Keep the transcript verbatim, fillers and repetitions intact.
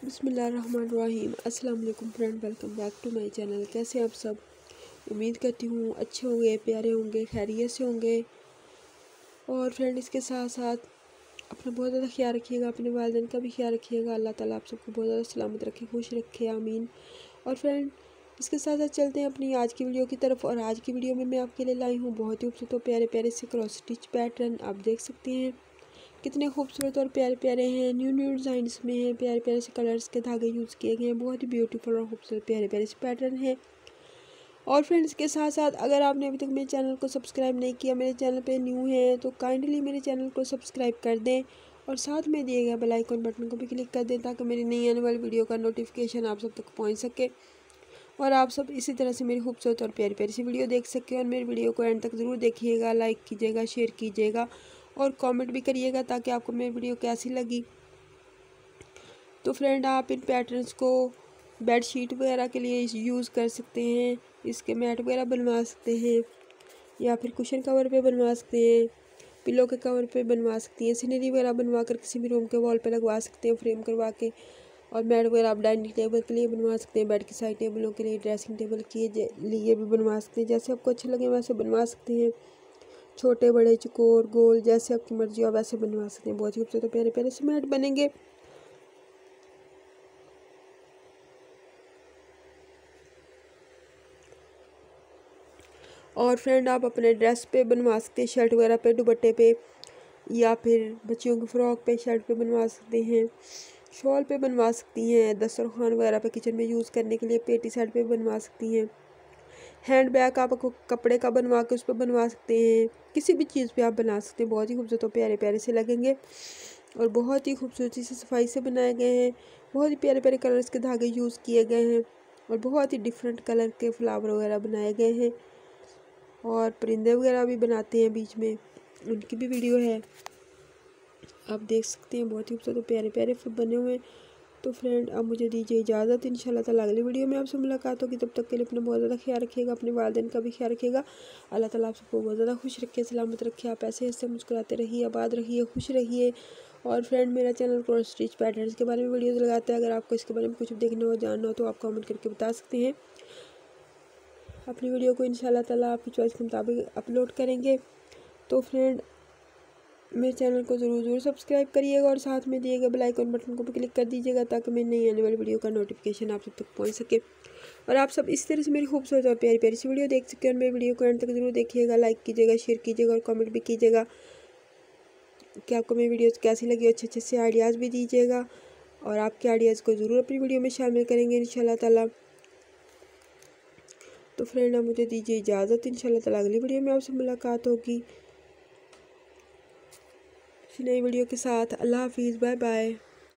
बिस्मिल्लाहिर्रहमानिर्रहीम। अस्सलाम वालेकुम friend, welcome back to my channel. कैसे आप सब? उम्मीद करती हूँ अच्छे होंगे, प्यारे होंगे, खैरियत से होंगे। और फ्रेंड इसके साथ साथ अपना बहुत ज़्यादा ख्याल रखिएगा, अपने वालिदैन का भी ख्याल रखिएगा। अल्लाह ताला आप सबको बहुत ज़्यादा सलामत रखे, खुश रखे, आमीन। और फ्रेंड इसके साथ साथ चलते हैं अपनी आज की वीडियो की तरफ। और आज की वीडियो में मैं आपके लिए लाई हूँ बहुत ही खूबसूरत और प्यारे प्यारे से क्रॉस स्टिच पैटर्न। आप देख सकते हैं कितने खूबसूरत और प्यारे प्यारे हैं। न्यू न्यू डिज़ाइंस में हैं, प्यारे प्यारे से कलर्स के धागे यूज़ किए गए हैं। बहुत ही ब्यूटीफुल और खूबसूरत प्यारे प्यारे से पैटर्न हैं। और फ्रेंड्स के साथ साथ अगर आपने अभी तक मेरे चैनल को सब्सक्राइब नहीं किया, मेरे चैनल पे न्यू है, तो काइंडली मेरे चैनल को सब्सक्राइब कर दें और साथ में दिए गए बेल आइकन बटन को भी क्लिक कर दें ताकि मेरी नई आने वाली वीडियो का नोटिफिकेशन आप सब तक पहुँच सके और आप सब इसी तरह से मेरी खूबसूरत और प्यारी प्यारी सी वीडियो देख सकें। और मेरी वीडियो को एंड तक ज़रूर देखिएगा, लाइक कीजिएगा, शेयर कीजिएगा और कमेंट भी करिएगा ताकि आपको मेरी वीडियो कैसी लगी। तो फ्रेंड आप इन पैटर्न्स को बेड शीट वगैरह के लिए यूज़ कर सकते हैं, इसके मैट वगैरह बनवा सकते हैं या फिर कुशन कवर पे बनवा सकते हैं, पिलो के कवर पे बनवा सकती हैं, सीनरी वगैरह बनवा कर किसी भी रूम के वॉल पे लगवा सकते हैं फ्रेम करवा के। और मैट वगैरह आप डाइनिंग टेबल के लिए बनवा सकते हैं, बेड की साइड टेबलों के लिए, ड्रेसिंग टेबल के लिए भी बनवा सकते हैं। जैसे आपको अच्छे लगे वैसे बनवा सकते हैं, छोटे बड़े चकोर गोल जैसे आपकी मर्जी हो वैसे बनवा सकते हैं। बहुत ही खूबसूरत प्यारे प्यारे से मैट बनेंगे। और फ्रेंड आप अपने ड्रेस पे बनवा सकते हैं, शर्ट वगैरह पे, दुपट्टे पे या फिर बच्चियों की फ़्रॉक पे, शर्ट पे बनवा सकते हैं, शॉल पे बनवा सकती हैं, दस्तरखान वगैरह पे किचन में यूज़ करने के लिए पेटी सेट पे बनवा सकती हैं। हैंड बैग आप कपड़े का बनवा के उस पर बनवा सकते हैं, किसी भी चीज़ पे आप बना सकते हैं। बहुत ही खूबसूरत और प्यारे प्यारे से लगेंगे और बहुत ही खूबसूरती से सफाई से बनाए गए हैं। बहुत ही प्यारे प्यारे कलर्स के धागे यूज़ किए गए हैं और बहुत ही डिफरेंट कलर के फ्लावर वगैरह बनाए गए हैं। और परिंदे वगैरह भी बनाते हैं बीच में, उनकी भी वीडियो है, आप देख सकते हैं। बहुत ही खूबसूरत और प्यारे प्यारे बने हुए हैं। तो फ्रेंड अब मुझे दीजिए इजाज़त, इंशाल्लाह ताला अगली वीडियो में आपसे मुलाकात होगी। तब तक के लिए अपना बहुत ज़्यादा ख्याल रखिएगा, अपने वालिदैन का भी ख्याल रखिएगा। अल्लाह ताला आप सबको बहुत ज़्यादा खुश रखे, सलामत रखे। आप ऐसे ऐसे मुस्कुराते रहिए, आबाद रहिए, खुश रहिए। और फ्रेंड मेरा चैनल क्रॉस स्टिच पैटर्न्स के बारे में वीडियोज़ लगाता है, अगर आपको इसके बारे में कुछ देखना हो, जानना हो तो आप कमेंट करके बता सकते हैं। अपनी वीडियो को इंशाल्लाह ताला आपकी चॉइस के मुताबिक अपलोड करेंगे। तो फ्रेंड मेरे चैनल को ज़रूर ज़रूर सब्सक्राइब करिएगा और साथ में दिए गए बेल आइकन बटन को भी क्लिक कर दीजिएगा ताकि मेरी नई आने वाली वीडियो का नोटिफिकेशन आप सब तक पहुंच सके और आप सब इस तरह से मेरी खूबसूरत और प्यारी प्यारी सी वीडियो देख सकें। और मेरी वीडियो को एंड तक ज़रूर देखिएगा, लाइक कीजिएगा, शेयर कीजिएगा और कमेंट भी कीजिएगा कि आपको मेरी वीडियोज़ कैसी लगी। अच्छे अच्छे से आइडियाज़ भी दीजिएगा और आपके आइडियाज़ को ज़रूर अपनी वीडियो में शामिल करेंगे इंशाल्लाह ताला। तो फ्रेंड अब मुझे दीजिए इजाज़त, इंशाल्लाह ताला अगली वीडियो में आपसे मुलाकात होगी नई वीडियो के साथ। अल्लाह हाफिज़, बाय बाय।